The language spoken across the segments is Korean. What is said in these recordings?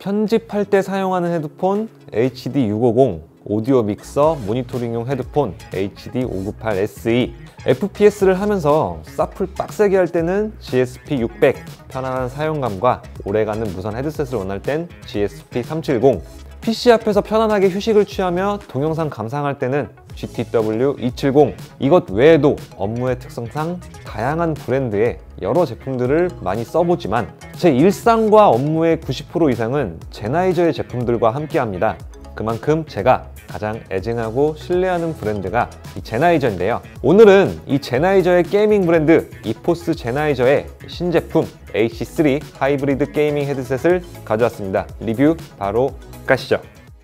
편집할 때 사용하는 헤드폰 HD650, 오디오 믹서, 모니터링용 헤드폰 HD598SE, FPS를 하면서 사플 빡세게 할 때는 GSP600, 편안한 사용감과 오래가는 무선 헤드셋을 원할 땐 GSP370, PC 앞에서 편안하게 휴식을 취하며 동영상 감상할 때는 GTW270. 이것 외에도 업무의 특성상 다양한 브랜드의 여러 제품들을 많이 써보지만 제 일상과 업무의 90% 이상은 제나이저의 제품들과 함께합니다. 그만큼 제가 가장 애증하고 신뢰하는 브랜드가 이 제나이저인데요. 오늘은 이 제나이저의 게이밍 브랜드 이포스 제나이저의 신제품 HC3 하이브리드 게이밍 헤드셋을 가져왔습니다. 리뷰 바로 가시죠.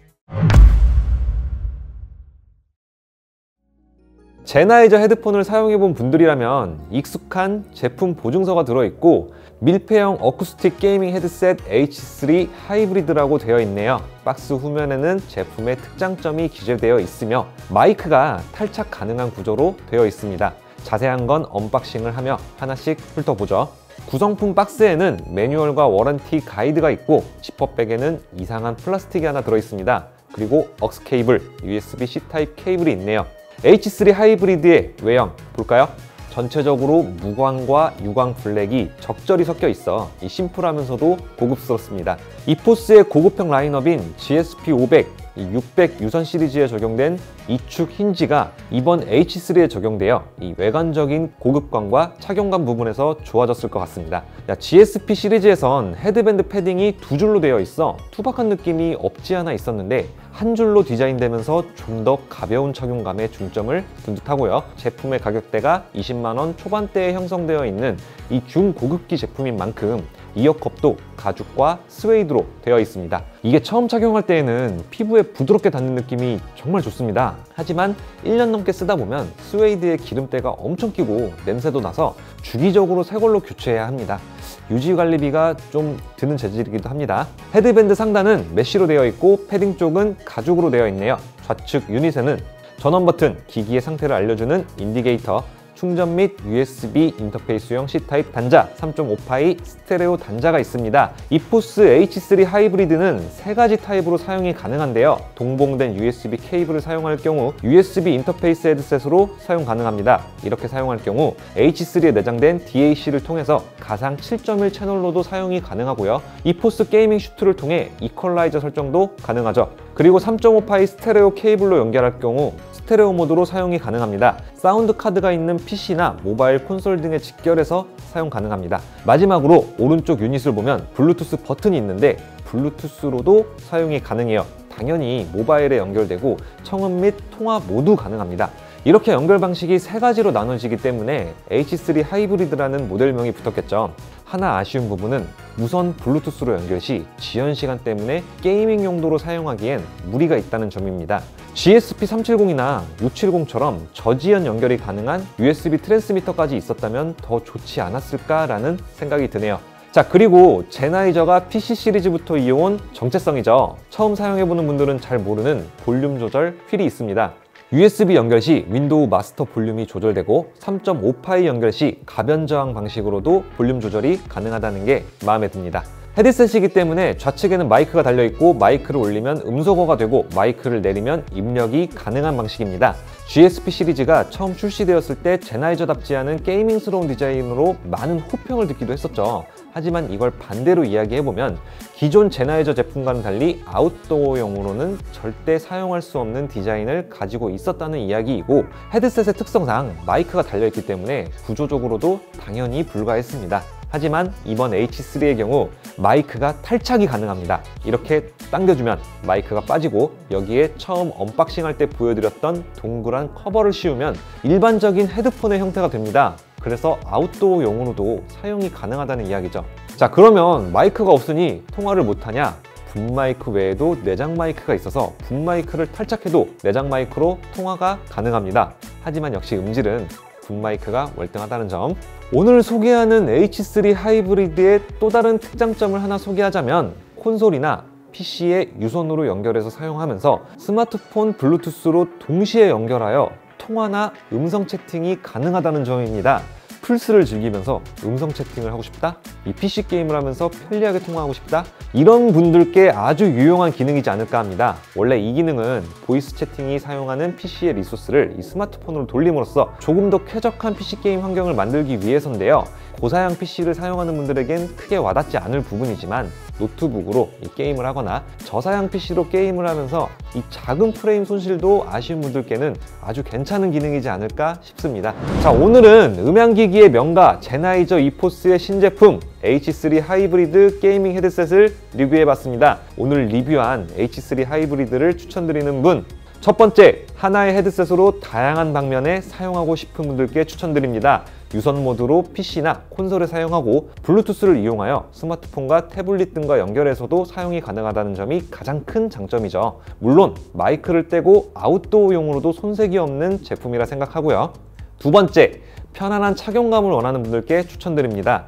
제나이저 헤드폰을 사용해본 분들이라면 익숙한 제품 보증서가 들어있고 밀폐형 어쿠스틱 게이밍 헤드셋 H3 하이브리드라고 되어 있네요. 박스 후면에는 제품의 특장점이 기재되어 있으며 마이크가 탈착 가능한 구조로 되어 있습니다. 자세한 건 언박싱을 하며 하나씩 훑어보죠. 구성품 박스에는 매뉴얼과 워런티 가이드가 있고 지퍼백에는 이상한 플라스틱이 하나 들어있습니다. 그리고 억스 케이블, USB-C 타입 케이블이 있네요. H3 하이브리드의 외형 볼까요? 전체적으로 무광과 유광 블랙이 적절히 섞여 있어 심플하면서도 고급스럽습니다. 이포스의 고급형 라인업인 GSP500, 600 유선 시리즈에 적용된 이축 힌지가 이번 H3에 적용되어 이 외관적인 고급감과 착용감 부분에서 좋아졌을 것 같습니다. GSP 시리즈에선 헤드밴드 패딩이 두 줄로 되어 있어 투박한 느낌이 없지 않아 있었는데 한 줄로 디자인되면서 좀 더 가벼운 착용감에 중점을 둔 듯하고요. 제품의 가격대가 20만원 초반대에 형성되어 있는 이 중고급기 제품인 만큼 이어컵도 가죽과 스웨이드로 되어 있습니다. 이게 처음 착용할 때에는 피부에 부드럽게 닿는 느낌이 정말 좋습니다. 하지만 1년 넘게 쓰다 보면 스웨이드에 기름때가 엄청 끼고 냄새도 나서 주기적으로 새 걸로 교체해야 합니다. 유지관리비가 좀 드는 재질이기도 합니다. 헤드밴드 상단은 메쉬로 되어 있고 패딩 쪽은 가죽으로 되어 있네요. 좌측 유닛에는 전원 버튼, 기기의 상태를 알려주는 인디게이터, 충전 및 USB 인터페이스용 C타입 단자, 3.5파이 스테레오 단자가 있습니다. 이포스 H3 하이브리드는 세 가지 타입으로 사용이 가능한데요. 동봉된 USB 케이블을 사용할 경우 USB 인터페이스 헤드셋으로 사용 가능합니다. 이렇게 사용할 경우 H3에 내장된 DAC를 통해서 가상 7.1 채널로도 사용이 가능하고요. 이포스 게이밍 슈트를 통해 이퀄라이저 설정도 가능하죠. 그리고 3.5파이 스테레오 케이블로 연결할 경우 스테레오 모드로 사용이 가능합니다. 사운드 카드가 있는 PC나 모바일 콘솔 등에 직결해서 사용 가능합니다. 마지막으로 오른쪽 유닛을 보면 블루투스 버튼이 있는데 블루투스로도 사용이 가능해요. 당연히 모바일에 연결되고 청음 및 통화 모두 가능합니다. 이렇게 연결 방식이 세 가지로 나눠지기 때문에 H3 하이브리드라는 모델명이 붙었겠죠. 하나 아쉬운 부분은 무선 블루투스로 연결 시 지연 시간 때문에 게이밍 용도로 사용하기엔 무리가 있다는 점입니다. GSP370이나 670처럼 저지연 연결이 가능한 USB 트랜스미터까지 있었다면 더 좋지 않았을까라는 생각이 드네요. 자, 그리고 제나이저가 PC 시리즈부터 이어온 정체성이죠. 처음 사용해보는 분들은 잘 모르는 볼륨 조절 휠이 있습니다. USB 연결 시 윈도우 마스터 볼륨이 조절되고 3.5파이 연결 시 가변 저항 방식으로도 볼륨 조절이 가능하다는 게 마음에 듭니다. 헤드셋이기 때문에 좌측에는 마이크가 달려있고 마이크를 올리면 음소거가 되고 마이크를 내리면 입력이 가능한 방식입니다. GSP 시리즈가 처음 출시되었을 때 제나이저답지 않은 게이밍스러운 디자인으로 많은 호평을 듣기도 했었죠. 하지만 이걸 반대로 이야기해보면 기존 제나이저 제품과는 달리 아웃도어용으로는 절대 사용할 수 없는 디자인을 가지고 있었다는 이야기이고 헤드셋의 특성상 마이크가 달려있기 때문에 구조적으로도 당연히 불가했습니다. 하지만 이번 H3의 경우 마이크가 탈착이 가능합니다. 이렇게 당겨주면 마이크가 빠지고 여기에 처음 언박싱할 때 보여드렸던 동그란 커버를 씌우면 일반적인 헤드폰의 형태가 됩니다. 그래서 아웃도어용으로도 사용이 가능하다는 이야기죠. 자, 그러면 마이크가 없으니 통화를 못하냐? 붐마이크 외에도 내장 마이크가 있어서 붐마이크를 탈착해도 내장 마이크로 통화가 가능합니다. 하지만 역시 음질은 붐마이크가 월등하다는 점. 오늘 소개하는 H3 하이브리드의 또 다른 특장점을 하나 소개하자면 콘솔이나 PC에 유선으로 연결해서 사용하면서 스마트폰 블루투스로 동시에 연결하여 통화나 음성 채팅이 가능하다는 점입니다. 플스를 즐기면서 음성 채팅을 하고 싶다? 이 PC 게임을 하면서 편리하게 통화하고 싶다? 이런 분들께 아주 유용한 기능이지 않을까 합니다. 원래 이 기능은 보이스 채팅이 사용하는 PC의 리소스를 이 스마트폰으로 돌림으로써 조금 더 쾌적한 PC 게임 환경을 만들기 위해서인데요. 고사양 PC를 사용하는 분들에겐 크게 와닿지 않을 부분이지만 노트북으로 이 게임을 하거나 저사양 PC로 게임을 하면서 이 작은 프레임 손실도 아쉬운 분들께는 아주 괜찮은 기능이지 않을까 싶습니다. 자, 오늘은 음향기기의 명가 제나이저 이포스의 신제품 H3 하이브리드 게이밍 헤드셋을 리뷰해봤습니다. 오늘 리뷰한 H3 하이브리드를 추천드리는 분, 첫 번째, 하나의 헤드셋으로 다양한 방면에 사용하고 싶은 분들께 추천드립니다. 유선 모드로 PC나 콘솔에 사용하고 블루투스를 이용하여 스마트폰과 태블릿 등과 연결해서도 사용이 가능하다는 점이 가장 큰 장점이죠. 물론 마이크를 떼고 아웃도어용으로도 손색이 없는 제품이라 생각하고요. 두 번째, 편안한 착용감을 원하는 분들께 추천드립니다.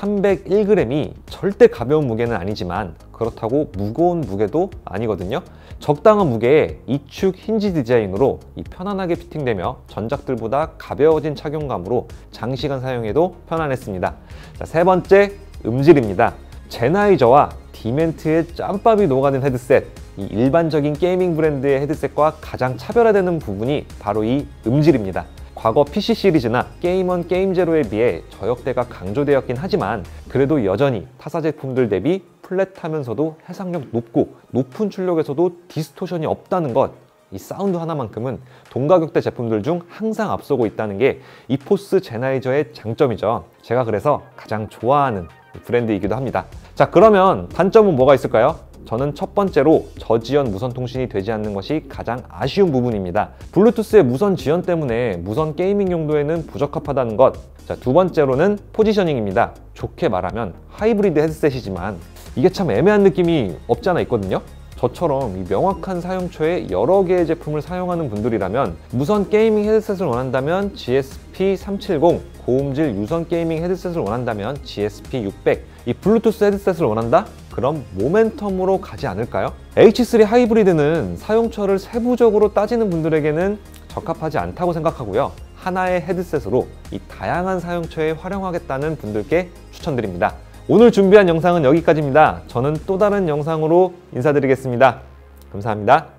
301g이 절대 가벼운 무게는 아니지만 그렇다고 무거운 무게도 아니거든요. 적당한 무게에 이축 힌지 디자인으로 편안하게 피팅되며 전작들보다 가벼워진 착용감으로 장시간 사용해도 편안했습니다. 자, 세 번째, 음질입니다. 제나이저와 디멘트의 짬밥이 녹아든 헤드셋, 이 일반적인 게이밍 브랜드의 헤드셋과 가장 차별화되는 부분이 바로 이 음질입니다. 과거 PC 시리즈나 게임원 게임제로에 비해 저역대가 강조되었긴 하지만 그래도 여전히 타사 제품들 대비 플랫하면서도 해상력 높고 높은 출력에서도 디스토션이 없다는 것, 이 사운드 하나만큼은 동가격대 제품들 중 항상 앞서고 있다는 게 이포스 제나이저의 장점이죠. 제가 그래서 가장 좋아하는 브랜드이기도 합니다. 자, 그러면 단점은 뭐가 있을까요? 저는 첫 번째로 저지연 무선 통신이 되지 않는 것이 가장 아쉬운 부분입니다. 블루투스의 무선 지연 때문에 무선 게이밍 용도에는 부적합하다는 것. 자, 두 번째로는 포지셔닝입니다. 좋게 말하면 하이브리드 헤드셋이지만 이게 참 애매한 느낌이 없지 않아 있거든요. 저처럼 이 명확한 사용처에 여러 개의 제품을 사용하는 분들이라면 무선 게이밍 헤드셋을 원한다면 GSP370, 고음질 유선 게이밍 헤드셋을 원한다면 GSP600, 이 블루투스 헤드셋을 원한다? 그럼 모멘텀으로 가지 않을까요? H3 하이브리드는 사용처를 세부적으로 따지는 분들에게는 적합하지 않다고 생각하고요. 하나의 헤드셋으로 이 다양한 사용처에 활용하겠다는 분들께 추천드립니다. 오늘 준비한 영상은 여기까지입니다. 저는 또 다른 영상으로 인사드리겠습니다. 감사합니다.